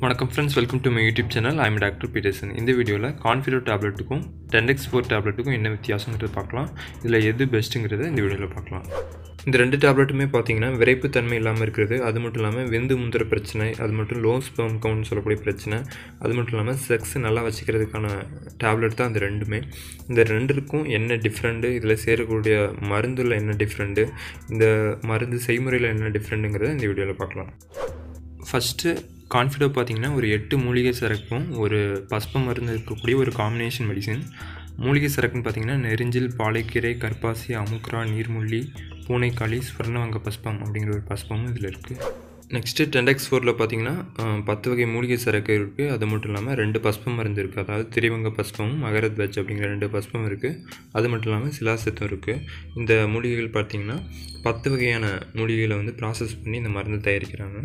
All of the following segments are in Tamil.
வணக்கம் friends, welcome to my YouTube channel. I am doctor Peterson. இந்த வீடியோவில் கான்ஃபிடோ டேப்லெட்டுக்கும் 10x4 டேப்லெட்டுக்கும் என்ன வித்தியாசங்கிறது பார்க்கலாம். இதில் எது பெஸ்ட்டுங்கிறத இந்த வீடியோவில் பார்க்கலாம். இந்த ரெண்டு டேப்லெட்டுமே பார்த்தீங்கன்னா விரைப்புத்தன்மை இல்லாமல் இருக்கிறது, அது மட்டும் இல்லாமல் வெந்து முந்துற பிரச்சனை, அது மட்டும் லோ ஸ்பெர்ம் கவுண்ட் சொல்லக்கூடிய பிரச்சனை, அது மட்டும் இல்லாமல் செக்ஸ் நல்லா வச்சுக்கிறதுக்கான டேப்லெட் தான் அந்த ரெண்டுமே. இந்த ரெண்டுக்கும் என்ன டிஃப்ரெண்ட்டு, இதில் சேரக்கூடிய மருந்தில் என்ன டிஃப்ரெண்ட்டு, இந்த மருந்து செய்முறையில் என்ன டிஃப்ரெண்ட்டுங்கிறத இந்த வீடியோவில் பார்க்கலாம். ஃபஸ்ட்டு கான்ஃபிடோ பார்த்திங்கன்னா ஒரு 8 மூலிகை சரக்கும் ஒரு பஸ்ப மருந்து இருக்கக்கூடிய ஒரு காம்பினேஷன் மெடிசின். மூலிகை சரக்குன்னு பார்த்திங்கன்னா நெரிஞ்சில், பாலைக்கீரை, கற்பாசி, அமுக்ரா, நீர்முள்ளி, பூனைக்காளி, ஸ்வர்ணவங்க பஸ்பம் அப்படிங்கிற ஒரு பஸ்பமும் இதில் இருக்குது. நெக்ஸ்ட்டு 10x4 பார்த்திங்கன்னா 10 வகை மூலிகை சரக்கு இருக்குது. அது மட்டும் இல்லாமல் 2 பஸ்பம் மருந்து இருக்குது. அதாவது திரிவங்க பஸ்பமும் மகரத்வஜ் அப்படிங்கிற 2 பஸ்பம் இருக்குது. அது மட்டும் இல்லாமல் சிலாசத்தும் இருக்குது. இந்த மூலிகைகள் பார்த்திங்கன்னா 10 வகையான மூலிகைகளை வந்து ப்ராசஸ் பண்ணி இந்த மருந்து தயாரிக்கிறாங்க.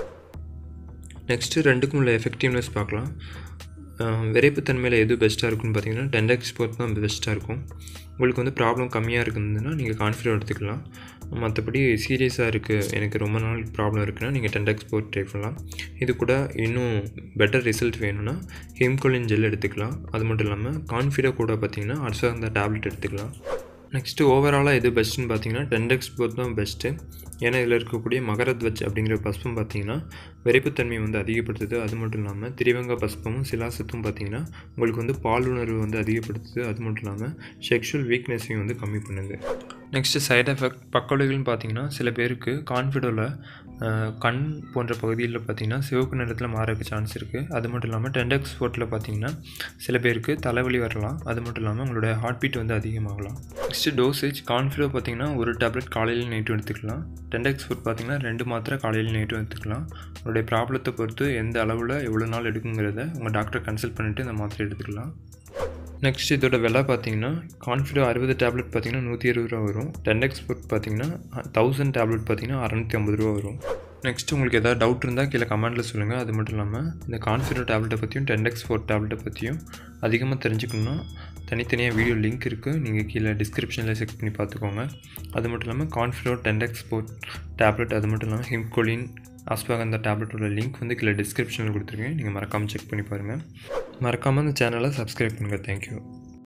நெக்ஸ்ட்டு ரெண்டுக்கும் உள்ள எஃபெக்டிவ்னஸ் பார்க்கலாம். விரைப்புத்தன்மையில் எது பெஸ்ட்டாக இருக்குன்னு பார்த்தீங்கன்னா 10x4 தான் பெஸ்ட்டாக இருக்கும். உங்களுக்கு வந்து ப்ராப்ளம் கம்மியாக இருக்குதுன்னா நீங்கள் கான்ஃபிடோ எடுத்துக்கலாம். மற்றபடி சீரியஸாக இருக்குது, எனக்கு ரொம்ப நாள் ப்ராப்ளம் இருக்குன்னா நீங்கள் 10x4 ட்ரை பண்ணலாம். இது கூட இன்னும் பெட்டர் ரிசல்ட் வேணும்னா ஹெம்கோலின் ஜெல் எடுத்துக்கலாம். அது மட்டும் இல்லாமல் கான்ஃபிடோ கூட பார்த்தீங்கன்னா அஸ்வகந்தா டேப்லெட் எடுத்துக்கலாம். நெக்ஸ்ட்டு ஓவராலாக எது பெஸ்ட்டுன்னு பார்த்தீங்கன்னா 10x4 தான் பெஸ்ட்டு. ஏன்னா இதில் இருக்கக்கூடிய மகரத்வஜ் அப்படிங்கிற பஸ்பம் பார்த்திங்கன்னா விரைப்புத்தன்மையை வந்து அதிகப்படுத்துது. அது மட்டும் இல்லாமல் திரிவங்க பஸ்பமும் சிலாசத்தும் பார்த்திங்கன்னா உங்களுக்கு வந்து பாலுணர்வு வந்து அதிகப்படுத்துது. அது மட்டும் இல்லாமல் செக்ஷுவல் வீக்னஸையும் வந்து கம்மி பண்ணுது. நெக்ஸ்ட்டு சைட் எஃபெக்ட் பக்கவிளைவுகள்னு பார்த்திங்கன்னா சில பேருக்கு கான்ஃபிடோவில் கண் போன்ற பகுதியில் பார்த்திங்கன்னா சிவப்பு நிறத்தில் மாறக்கு சான்ஸ் இருக்குது. அது மட்டும் இல்லாமல் 10x4 பார்த்திங்கன்னா சில பேருக்கு தலைவலி வரலாம். அது மட்டும் இல்லாமல் உங்களோட ஹார்ட் பீட் வந்து அதிகமாகலாம். நெக்ஸ்ட்டு டோசேஜ் கான்ஃபிடோ பார்த்திங்கன்னா ஒரு டேப்லெட் காலையில் நைட்டும் எடுத்துக்கலாம். 10x4 பார்த்திங்கன்னா 2 மாத்திரை காலையில் நைட்டும் எடுத்துக்கலாம். உங்களுடைய ப்ராப்ளத்தை பொறுத்து எந்த அளவில் எவ்வளோ நாள் எடுக்குங்கிறத உங்கள் டாக்டரை கன்சல்ட் பண்ணிவிட்டு இந்த மாத்திரை எடுத்துக்கலாம். நெக்ஸ்ட் இதோட விலை பார்த்தீங்கன்னா கான்ஃபிடோ 60 டேப்லெட் பார்த்தீங்கன்னா 120 ரூபா வரும். 10x4 பார்த்தீங்கன்னா 1000 டேப்லெட் பார்த்தீங்கன்னா 650 ரூபா வரும். நெக்ஸ்ட் உங்களுக்கு எதாவது டவுட் இருந்தால் கீழே கமெண்ட்டில் சொல்லுங்கள். அது மட்டும் இல்லாமல் இந்த கான்ஃபிடோ டேப்லெட்டை பற்றியும் 10x4 டேப்லெட்டை பற்றியும் அதிகமாக தெரிஞ்சுக்கணுன்னா தனித்தனியாக வீடியோ லிங்க் இருக்குது, நீங்கள் கீழே டிஸ்கிரிப்ஷனில் செக் பண்ணி பார்த்துக்கோங்க. அது மட்டும் இல்லாமல் கான்ஃபிடோ 10x4 டேப்லெட், அது மட்டும் இல்லாமல் ஹெம்கோலின், அஸ்வகந்தா டேப்லெட்டோட லிங்க் வந்து கீழே டிஸ்கிரிப்ஷனில் கொடுத்துருக்கேன். நீங்கள் மறக்காமல் செக் பண்ணி பாருங்கள். மறக்காமல் இந்த சேனலை சப்ஸ்கிரைப் பண்ணுங்கள். தேங்க்யூ.